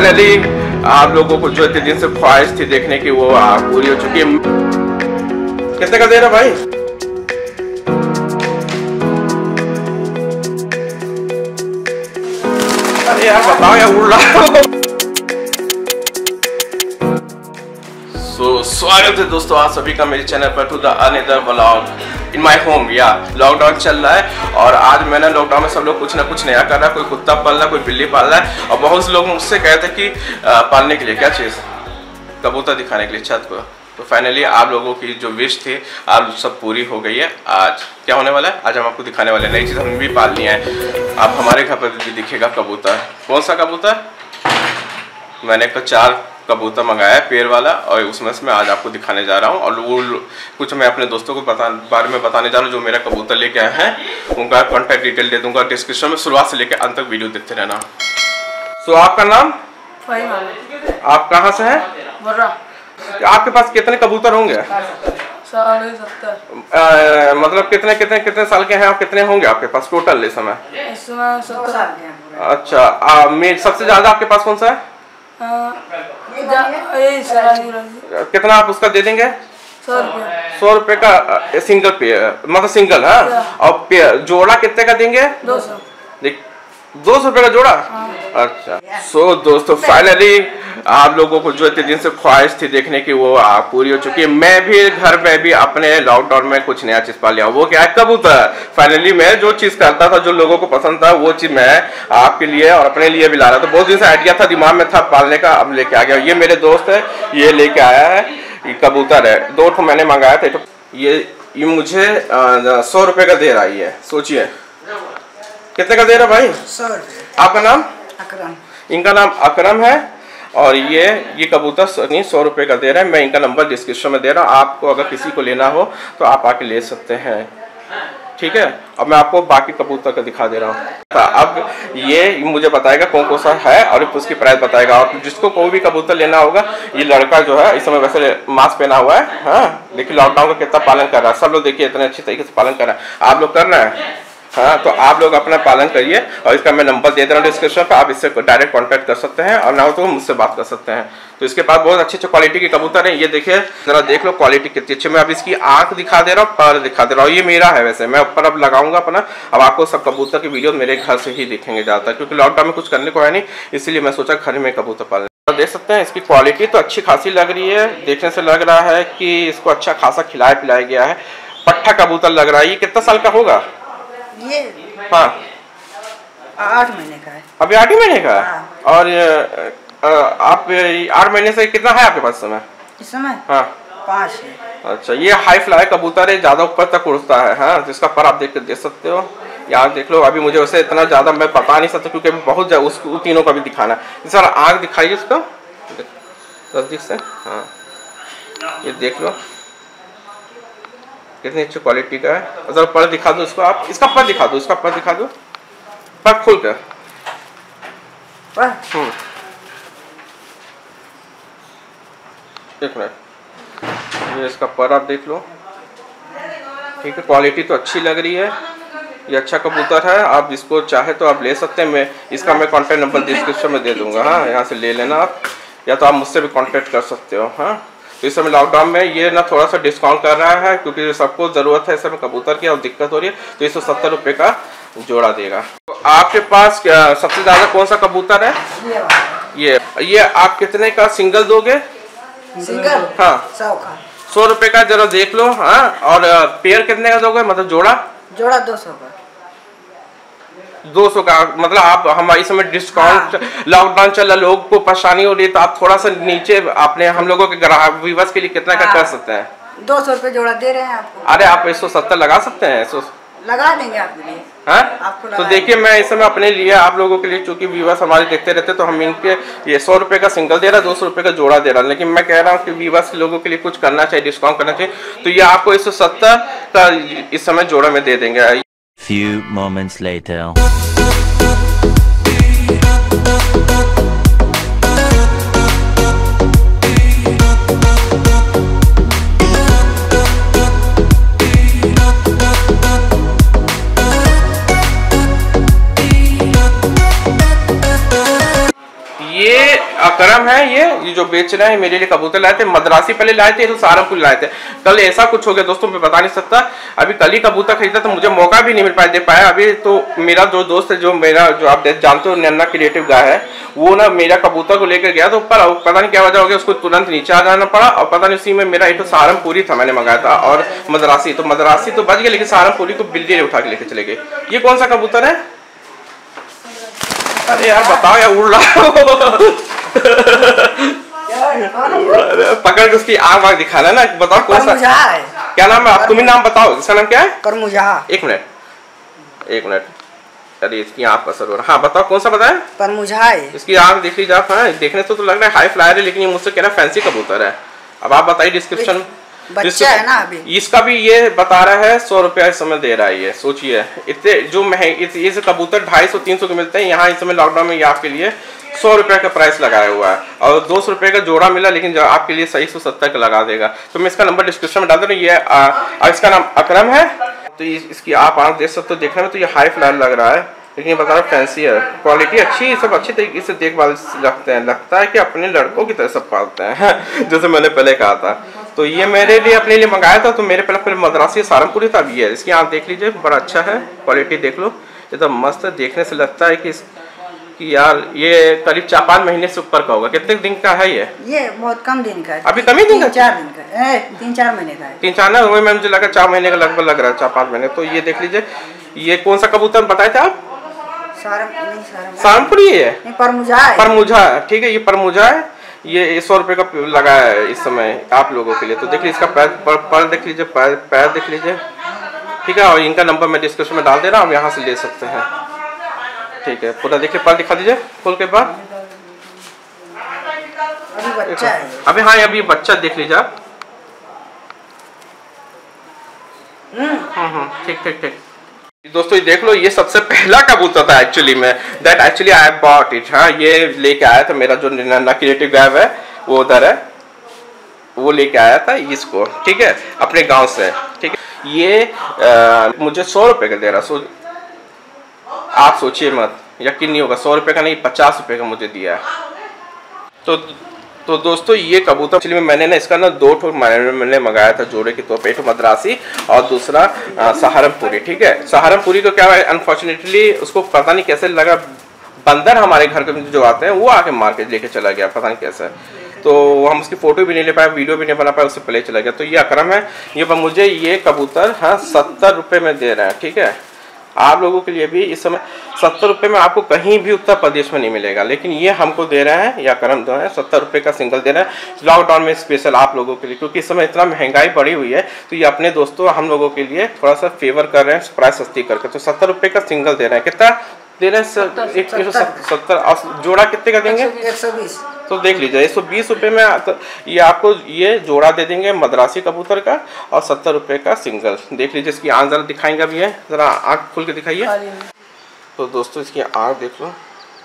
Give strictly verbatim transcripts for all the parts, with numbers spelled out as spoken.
Finally आप लोगों को जो इतने दिन से ख्वाहिश थी देखने की वो पूरी हो चुकी है। कितने का दे रहा भाई? अरे यार बताओ यार, उड़ रहा। सो स्वागत है दोस्तों आप सभी का मेरे चैनल पर to the another vlog in my home. या लॉकडाउन चल रहा है और आज मैंने लॉकडाउन में सब लोग कुछ ना कुछ नया कर रहा है। कोई कुत्ता पाल रहा है, कोई बिल्ली पाल रहा है और बहुत से लोग मुझसे कहते हैं कि पालने के लिए क्या चीज़, कबूतर दिखाने के लिए छत को। तो फाइनली आप लोगों की जो विश थी आप सब पूरी हो गई है। आज क्या होने वाला है, आज हम आपको दिखाने वाले नई चीज़ हम भी पाल ली है। आप हमारे घर पर भी दिखेगा कबूतर। कौन सा कबूतर? मैंने को चार कबूतर मंगाया है पेड़ वाला और उसमें से मैं आज आपको दिखाने जा रहा हूँ। और वो कुछ मैं अपने दोस्तों को बता बारे में बताने जा रहा हूँ जो मेरा कबूतर लेके आए हैं। उनका कॉन्टैक्ट डिटेल दे दूंगा डिस्क्रिप्शन में। शुरुआत से लेकर अंत तक वीडियो देखते रहना। सो so, आपका नाम? आप कहाँ से हैं? आपके पास कितने कबूतर होंगे? साढ़े सत्तर। मतलब कितने कितने कितने साल के हैं और कितने होंगे आपके पास टोटल इस समय? इस समय सत्तर साल के हैं। अच्छा, आ, में सबसे ज्यादा आपके पास कौन सा है? कितना आप उसका दे देंगे? सौ रुपये। सौ रुपये का सिंगल पे, मतलब सिंगल। हाँ, और जोड़ा कितने का देंगे? दो सौ। दो सौ रुपये का जोड़ा? अच्छा। सो so, दोस्तों फाइनली आप लोगों को जो इतने दिन से ख्वाहिश थी देखने की वो पूरी हो चुकी है। मैं भी घर में भी अपने लॉकडाउन में कुछ नया चीज पा लिया। वो क्या है? कबूतर। फाइनली मैं जो चीज करता था जो लोगों को पसंद था वो चीज मैं आपके लिए और अपने लिए भी ला रहा था। बहुत दिन से आइडिया था दिमाग में था पालने का, अब लेके आ गया। ये मेरे दोस्त है, ये लेके आया है, ये कबूतर है। दो ठो मैंने मंगाया था। तो ये ये मुझे सौ रुपये का दे रहा है। ये सोचिए कितने का दे रहा भाई? सौ रुपये। आपका नाम? अकरम। इनका नाम अकरम है और ये ये कबूतर सौ रुपये का दे रहे हैं। मैं इनका नंबर डिस्क्रिप्शन में दे रहा हूँ। आपको अगर किसी को लेना हो तो आप आके ले सकते हैं, ठीक है। अब मैं आपको बाकी कबूतर का दिखा दे रहा हूँ। अब ये मुझे बताएगा कौन कौन सा है और उसकी प्राइस बताएगा। और जिसको कोई भी कबूतर लेना होगा, ये लड़का जो है इस समय वैसे मास्क पहना हुआ है। हाँ, देखिए लॉकडाउन का कितना पालन कर रहा है। सब लोग देखिए इतने अच्छे तरीके से पालन कर रहा है। आप लोग कर रहे हैं? हाँ, तो आप लोग अपना पालन करिए और इसका मैं नंबर दे दे रहा हूँ डिस्क्रिप्शन पर। आप इससे डायरेक्ट कांटेक्ट कर सकते हैं और ना हो तो मुझसे बात कर सकते हैं। तो इसके पास बहुत अच्छी अच्छी क्वालिटी के कबूतर हैं। ये देखिए जरा देख लो क्वालिटी कितनी अच्छी। मैं अब इसकी आंख दिखा दे रहा हूँ, पर दिखा दे रहा हूँ। ये मेरा है वैसे, मैं ऊपर अब लगाऊंगा अपना। अब आपको सब कबूतर की वीडियो मेरे घर से ही दिखेंगे ज़्यादातर, क्योंकि लॉकडाउन में कुछ करने को है नहीं, इसलिए मैं सोचा घर में कबूतर पालने। तो देख सकते हैं इसकी क्वालिटी तो अच्छी खासी लग रही है। देखने से लग रहा है कि इसको अच्छा खासा खिलाया पिलाया गया है। पट्ठा कबूतर लग रहा है। ये कितना साल का होगा? ये हाँ, आठ महीने का है। अभी आठ ही महीने का है। हाँ। और आ, आप आठ महीने से कितना है आपके पास समय? इस समय हाँ पाँच है। अच्छा, ये हाई फ्लाई कबूतर है, ज्यादा ऊपर तक उड़ता है। हाँ, जिसका पर आप देख के देख सकते हो। यहाँ देख लो। अभी मुझे वैसे इतना ज्यादा मैं बता नहीं सकता क्योंकि अभी बहुत उसको तीनों का भी दिखाना है। सर आँख दिखाइए इसका जल्दी से। हाँ, ये देख लो कितनी अच्छी क्वालिटी का है। अगर पर दिखा दो इसको, आप इसका पर दिखा दो, इसका पर दिखा दो, पर खुल कर। हम्म एक मिनट, ये इसका पर आप देख लो, ठीक है। क्वालिटी तो अच्छी लग रही है। ये अच्छा कबूतर है। आप इसको चाहे तो आप ले सकते हैं। मैं इसका मैं कॉन्टैक्ट नंबर डिस्क्रिप्शन में दे दूंगा। हाँ, यहाँ से ले लेना आप, या तो आप मुझसे भी कॉन्टैक्ट कर सकते हो। हाँ, तो इस समय लॉकडाउन में ये ना थोड़ा सा डिस्काउंट कर रहा है क्योंकि सबको ज़रूरत है इस समय कबूतर की और दिक्कत हो रही है, तो एक सौ सत्तर रुपये का जोड़ा देगा। तो आपके पास क्या सबसे ज़्यादा कौन सा कबूतर है? ये ये आप कितने का सिंगल दोगे? सिंगल? हाँ, सौ का। सौ रुपये का जरा देख लो। हाँ, और पेयर कितने का दोगे, मतलब जोड़ा? जोड़ा दो सौ का। दो सौ का, मतलब आप हमारे समय डिस्काउंट। हाँ। लॉकडाउन चल रहा, लोगों को परेशानी हो रही है, तो आप थोड़ा सा नीचे अपने हम लोगों के ग्राहक व्यूअर्स के लिए कितना का कर सकते हैं? दो सौ रुपये जोड़ा दे रहे हैं आपको। अरे आप एक सौ सत्तर लगा सकते हैं। सौ लगा देंगे आपके लिए। हाँ, तो देखिए मैं इस समय अपने लिए आप लोगों के लिए, चूंकि व्यूअर्स हमारे देखते रहते, तो हम इनके ये सौ रुपये का सिंगल दे रहा है, दो सौ रुपये का जोड़ा दे रहा है। लेकिन मैं कह रहा हूँ कि व्यूअर्स लोगों के लिए कुछ करना चाहिए, डिस्काउंट करना चाहिए। तो ये आपको एक सौ सत्तर का इस समय जोड़ा में दे देंगे। Few moments later. ये अकरम है, ये ये जो बेच रहे हैं मेरे लिए कबूतर लाए थे, मद्रासी पहले लाए थे, तो सहारनपुर लाए थे। कल ऐसा कुछ हो गया दोस्तों, मैं बता नहीं सकता। अभी कल ही कबूतर खरीदा तो मुझे मौका भी नहीं मिल पाया दे पाया अभी। तो मेरा जो दोस्त है, जो मेरा जो आप जानते हो नन्ना क्रिएटिव गाय है, वो ना मेरा कबूतर को लेकर गया तो ऊपर पता नहीं क्या वजह हो गया, उसको तुरंत नीचे आ जाना पड़ा। और पता नहीं उसी में मेरा एक तो सहारनपुरी था, मैंने मंगाया था, और मद्रासी तो मद्रासी तो बच गया, लेकिन सहारनपुरी को बिल्ली ने उठा के लेके चले गए। ये कौन सा कबूतर है? अरे यार बताओ यार, उड़ रहा पकड़ के उसकी आग वाग दिखाना ना, बताओ कौन सा है? क्या नाम है? आप तुम ही नाम बताओ, इसका नाम क्या है? करमुजा। एक मिनट एक मिनट अरे इसकी आँख का असर हो रहा। हाँ बताओ कौन सा बताए? करमुजा है। इसकी आँख देख लीजिए आप। हाँ देखने से तो लग रहा है हाई फ्लायर है, लेकिन ये मुझसे कह रहा है फैंसी कबूतर है। अब आप बताइए डिस्क्रिप्शन। बच्चा है ना अभी। इसका भी ये बता रहा है सौ रुपया इस समय दे रहा है। ये सोचिए इतने जो महंगे ये कबूतर ढाई सौ तीन सौ के मिलते हैं, यहाँ इस समय लॉकडाउन में ये आपके लिए सौ रुपये का प्राइस लगाया हुआ है, और दो सौ रुपये का जोड़ा मिला, लेकिन जो आपके लिए सही सौ सत्तर का लगा देगा। तो मैं इसका नंबर डिस्क्रिप्शन में डाल दे रहा हूँ। ये आ, इसका नाम अकरम है। तो इसकी आप आँख देख सकते हो, देखने में तो ये हाई फ्लायर लग रहा है, लेकिन ये बता रहा फैंसी है, क्वालिटी अच्छी है, सब अच्छी तरीके से देखभाल रखते हैं, लगता है कि अपने लड़कों की तरह सब पालते हैं जैसे मैंने पहले कहा था। तो ये मेरे लिए अपने लिए मंगाया था, तो मेरे पहले पहले मद्रासी सहारनपुरी था, अभी है। इसकी आप देख लीजिए, बड़ा अच्छा है, क्वालिटी देख लो, ये तो मस्त है। देखने से लगता है कि कि यार ये करीब चार पाँच महीने से ऊपर का होगा। कितने दिन का है ये? ये बहुत कम दिन का है। अभी कम ही दिन का? चार दिन का है, तीन चार महीने का है। तीन चार ना वही मैं मुझे लगा चार महीने का लगभग लग रहा है, चार पाँच महीने। तो ये देख लीजिए, ये कौन सा कबूतर बताए थे आप? सहारनपुरी है, परमुजा है। परमुजा, ठीक है, ये परमुजा है। ये सौ रुपये का लगाया है इस समय आप लोगों के लिए। तो देख लीजिए इसका पैर पर, पर देख लीजिए, पैर पैर देख लीजिए, ठीक है। और इनका नंबर मैं डिस्क्रिप्शन में डाल दे रहा हूँ, आप यहाँ से ले सकते हैं, ठीक है। पूरा देखिए, पैर दिखा दीजिए खोल के बाद। अभी बच्चा है, अभी हाँ अभी बच्चा देख लीजिए आप। हम्म ठीक ठीक ठीक दोस्तों, ये देख लो, ये सबसे पहला कबूतर था एक्चुअली में, that actually I bought it. हाँ ये लेके आया था, मेरा जो नन्ना क्रिएटिव गायब है वो उधर है, वो लेके आया था इसको, ठीक है, अपने गांव से, ठीक है। ये आ, मुझे सौ रुपये का दे रहा। सो आप सोचिए मत, यकीन नहीं होगा, सौ रुपये का नहीं पचास रुपये का मुझे दिया है। तो तो दोस्तों ये कबूतर एक्चुअली में मैंने ना इसका ना दो ठो मैंने मंगाया था जोड़े के तौर पे, एक मद्रासी और दूसरा सहारनपुरी, ठीक है। सहारनपुरी को क्या है, अनफॉर्चुनेटली उसको पता नहीं कैसे लगा, बंदर हमारे घर के जो आते हैं वो आके मार के लेके चला गया, पता नहीं कैसे। तो हम उसकी फोटो भी नहीं ले पाए, वीडियो भी नहीं बना पाया, उससे पहले चला गया। तो ये अकरम है, ये मुझे ये कबूतर हाँ सत्तर रुपये में दे रहे हैं, ठीक है। आप लोगों के लिए भी इस समय सत्तर रुपये में आपको कहीं भी उत्तर प्रदेश में नहीं मिलेगा, लेकिन ये हमको दे रहे हैं, या करम जो है सत्तर रुपये का सिंगल दे रहे हैं लॉकडाउन में स्पेशल आप लोगों के लिए, क्योंकि इस समय इतना महंगाई बढ़ी हुई है। तो ये अपने दोस्तों हम लोगों के लिए थोड़ा सा फेवर कर रहे हैं, प्राइस सस्ती करके। तो सत्तर रुपये का सिंगल दे रहे हैं। कितना दे रहे हैं? एक सौ सत्तर। और जोड़ा कितने का देंगे? एक सौ बीस। तो देख लीजिए, एक सौ बीस रुपये में तो ये आपको ये जोड़ा दे देंगे मद्रासी कबूतर का, और सत्तर रुपये का सिंगल। देख लीजिए, इसकी आँख ज़रा दिखाएंगे भी है, ज़रा आँख खोल के दिखाइए। तो दोस्तों इसकी आँख देख लो,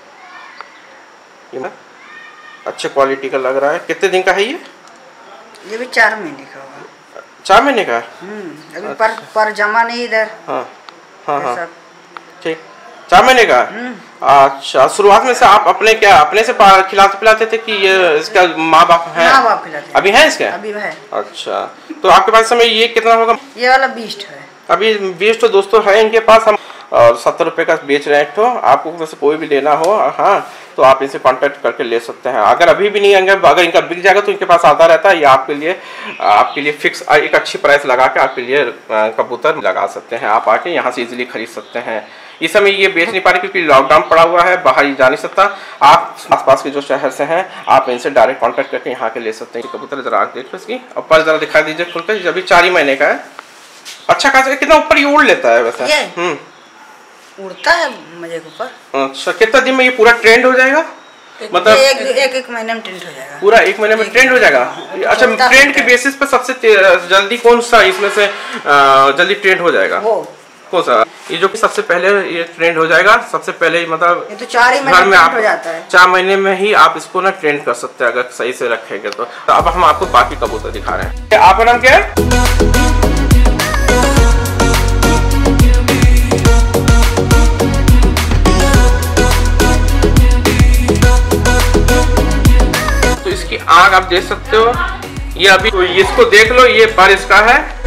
ये अच्छे क्वालिटी का लग रहा है। कितने दिन का है ये? ये भी चार महीने का होगा। चार महीने का? अभी अच्छा। पर पर जमा नहीं इधर। हाँ हाँ हाँ ठीक, चार महीने का। अच्छा, शुरुआत में से आप अपने क्या अपने से खिलाते पिलाते थे कि ये इसका माँ बाप है? माँ बाप खिलाते। अभी है इसके? अभी है। अच्छा, तो आपके पास समय ये कितना होगा? ये वाला बीस है। अभी बीस तो दोस्तों है इनके पास, हम और सत्तर रुपये का बेच रहे हैं। तो आपको वैसे कोई भी लेना हो हाँ तो आप इनसे कांटेक्ट करके ले सकते हैं। अगर अभी भी नहीं आएंगे, अगर इनका बिक जाएगा तो इनके पास आता रहता है। ये आपके लिए आपके लिए फिक्स एक अच्छी प्राइस लगा के आपके लिए कबूतर लगा सकते हैं। आप आके यहाँ से इजीली खरीद सकते हैं। इस समय ये बेच नहीं पा रहे क्योंकि लॉकडाउन पड़ा हुआ है, बाहर ही जा नहीं सकता। आप आसपास के जो शहर से हैं आप इनसे डायरेक्ट कांटेक्ट करके यहाँ के ले सकते हैं। कबूतर जरा आग देख लो इसकी, और पर जरा दिखा दीजिए खुलकर। अभी चार ही महीने का है। अच्छा खासा कितना ऊपर ये उड़ लेता है वैसे? हम्म उड़ता है मजे के ऊपर। अच्छा, कितना दिन में ये पूरा ट्रेंड हो जाएगा? मतलब एक एक, एक महीने में ट्रेंड हो जाएगा। पूरा एक महीने में ट्रेंड हो जाएगा? अच्छा, ट्रेंड के बेसिस पे सबसे जल्दी कौन सा इसमें से जल्दी ट्रेंड हो जाएगा? वो कौन सा? ये जो सबसे पहले ये ट्रेंड हो जाएगा सबसे पहले, मतलब ये तो चार ही महीने में आप हो जाता है। चार महीने में ही आप इसको ना ट्रेंड कर सकते हैं अगर सही से रखेंगे तो। तो अब हम आपको बाकी कबूतर दिखा रहे हैं। आपका नाम क्या है? आग आप देख सकते हो, ये अभी तो इसको देख लो, ये पर इसका है